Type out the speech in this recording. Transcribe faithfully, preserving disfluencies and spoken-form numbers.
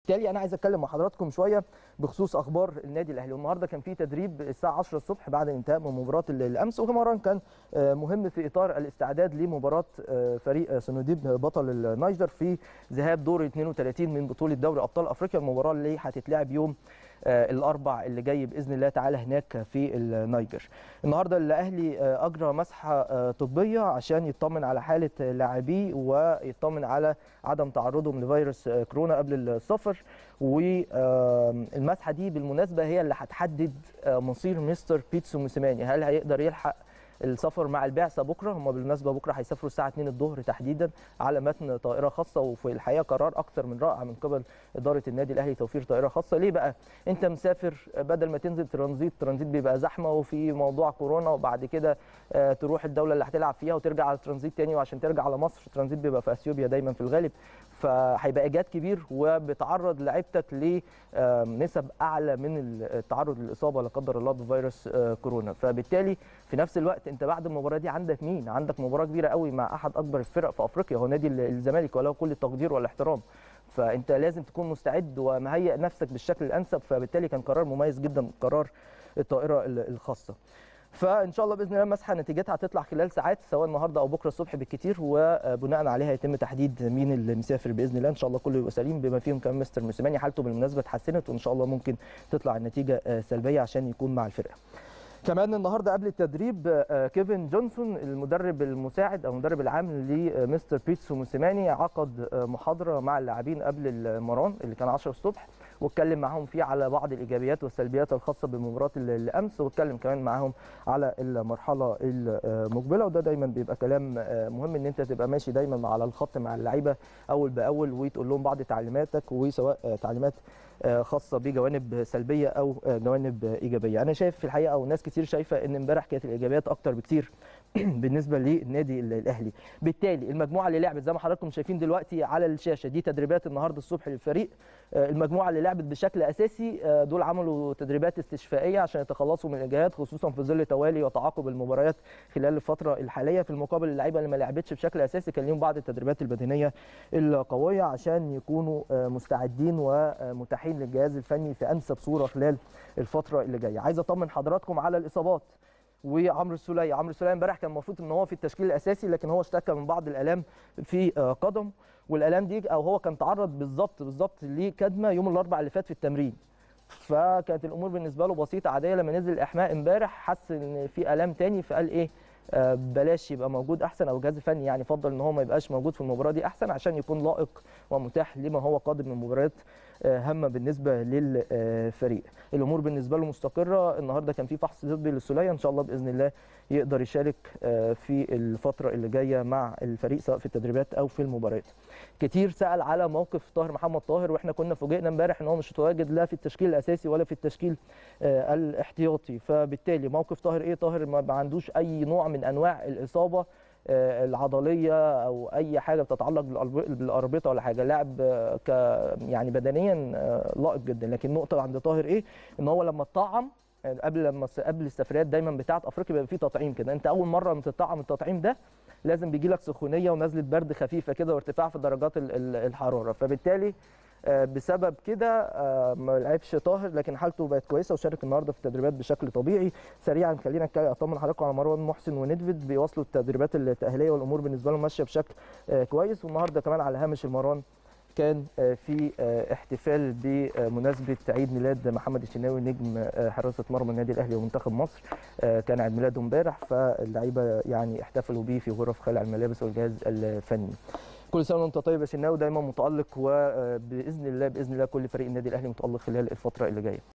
فبالتالي انا عايز اتكلم مع حضراتكم شويه بخصوص اخبار النادي الاهلي. والنهارده كان في تدريب الساعه عشرة الصبح بعد انتهاء من مباراه الامس، ومران كان مهم في اطار الاستعداد لمباراه فريق سنوديب بطل النيجر في ذهاب دور اثنين وثلاثين من بطوله دوري ابطال افريقيا، المباراه اللي هتتلعب يوم الاربع اللي جاي باذن الله تعالى هناك في النيجر. النهارده الاهلي اجرى مسحه طبيه عشان يطمن على حاله لاعبيه ويطمن على عدم تعرضهم لفيروس كورونا قبل السفر، والمسحه دي بالمناسبه هي اللي هتحدد مصير مستر بيتسو موسيماني، هل هيقدر يلحق السفر مع البعثه بكره. هم بالمناسبه بكره هيسافروا الساعه اتنين الظهر تحديدا على متن طائره خاصه، وفي الحقيقه قرار اكثر من رائع من قبل اداره النادي الاهلي توفير طائره خاصه. ليه بقى؟ انت مسافر بدل ما تنزل ترانزيت، ترانزيت بيبقى زحمه وفي موضوع كورونا، وبعد كده تروح الدوله اللي هتلعب فيها وترجع على الترانزيت تاني، وعشان ترجع على مصر الترانزيت بيبقى في اثيوبيا دايما في الغالب، فهيبقى ايجاد كبير وبتعرض لعيبتك لنسب اعلى من التعرض للاصابه لا قدر الله بفيروس كورونا. فبالتالي في نفس الوقت انت بعد المباراه دي عندك مين؟ عندك مباراه كبيره قوي مع احد اكبر الفرق في افريقيا، هو نادي الزمالك، وله كل التقدير والاحترام، فانت لازم تكون مستعد ومهيئ نفسك بالشكل الانسب. فبالتالي كان قرار مميز جدا قرار الطائره الخاصه. فان شاء الله باذن الله المسحه نتيجتها هتطلع خلال ساعات سواء النهارده او بكره الصبح بالكتير، وبناء عليها يتم تحديد مين اللي مسافر باذن الله. ان شاء الله كله يبقى سليم بما فيهم كمان مستر موسيماني، حالته بالمناسبه اتحسنت وان شاء الله ممكن تطلع النتيجه سلبيه عشان يكون مع الفرقه. كمان النهارده قبل التدريب كيفن جونسون المدرب المساعد او المدرب العام لمستر بيتسو موسيماني عقد محاضره مع اللاعبين قبل المران اللي كان عشرة الصبح، واتكلم معاهم فيه على بعض الايجابيات والسلبيات الخاصه بمباراه الامس، واتكلم كمان معاهم على المرحله المقبله. وده دايما بيبقى كلام مهم ان انت تبقى ماشي دايما على الخط مع اللعيبه اول باول وتقول لهم بعض تعليماتك، وسواء تعليمات خاصه بجوانب سلبيه او جوانب ايجابيه. انا شايف في الحقيقه وناس كتير شايفه ان امبارح كانت الايجابيات اكتر بكتير بالنسبه للنادي الاهلي. بالتالي المجموعه اللي لعبت زي ما حضراتكم شايفين دلوقتي على الشاشه دي تدريبات النهارده الصبح للفريق. المجموعه اللي لعبت بشكل اساسي دول عملوا تدريبات استشفائيه عشان يتخلصوا من الاجهاد، خصوصا في ظل توالي وتعاقب المباريات خلال الفتره الحاليه. في المقابل اللعيبه اللي ما لعبتش بشكل اساسي كان ليهم بعض التدريبات البدنيه القويه عشان يكونوا مستعدين ومتاحين للجهاز الفني في انسب صوره خلال الفتره اللي جايه. عايز اطمن حضراتكم على الاصابات وعمرو السوليه. عمرو السوليه امبارح كان المفروض ان هو في التشكيل الاساسي، لكن هو اشتكى من بعض الالام في قدم، والالام دي او هو كان تعرض بالظبط بالظبط لكدمه يوم الاربعاء اللي فات في التمرين، فكانت الامور بالنسبه له بسيطه عاديه. لما نزل الاحماء امبارح حس ان في الام تاني، فقال ايه آه بلاش يبقى موجود احسن، او الجهاز الفني يعني فضل ان هو ما يبقاش موجود في المباراه دي احسن عشان يكون لائق ومتاح لما هو قادم من مباريات هامه بالنسبه للفريق. الامور بالنسبه له مستقره. النهارده كان في فحص طبي للسوليه، ان شاء الله باذن الله يقدر يشارك في الفتره اللي جايه مع الفريق سواء في التدريبات او في المباريات. كتير سال على موقف طاهر محمد طاهر، واحنا كنا فوجئنا امبارح ان هو مش متواجد لا في التشكيل الاساسي ولا في التشكيل الاحتياطي. فبالتالي موقف طاهر ايه؟ طاهر ما عندوش اي نوع من انواع الاصابه العضليه او اي حاجه بتتعلق بالاربطه ولا حاجه، لاعب ك يعني بدنيا لائق جدا. لكن النقطه عند طاهر ايه؟ ان هو لما اتطعم قبل لما قبل السفريات دايما بتاعه افريقيا بيبقى في تطعيم كده، انت اول مره لما تطعم التطعيم ده لازم بيجي لك سخونيه ونزله برد خفيفه كده وارتفاع في درجات الحراره، فبالتالي بسبب كده ما لعبش طاهر، لكن حالته بقت كويسه وشارك النهارده في التدريبات بشكل طبيعي. سريعا خلينا اطمن حضراتكم على مروان محسن وندفيد بيواصلوا التدريبات التاهيليه والامور بالنسبه لهم ماشيه بشكل كويس. والنهارده كمان على هامش المران كان في احتفال بمناسبه عيد ميلاد محمد الشناوي نجم حراسه مرمى النادي الاهلي ومنتخب مصر، كان عيد ميلاده امبارح، فاللعيبه يعني احتفلوا بيه في غرف خلع الملابس والجهاز الفني. كل سنه وانت طيب يا شناوي، دايما متالق، وباذن الله باذن الله كل فريق النادي الاهلي متالق خلال الفتره اللي جايه.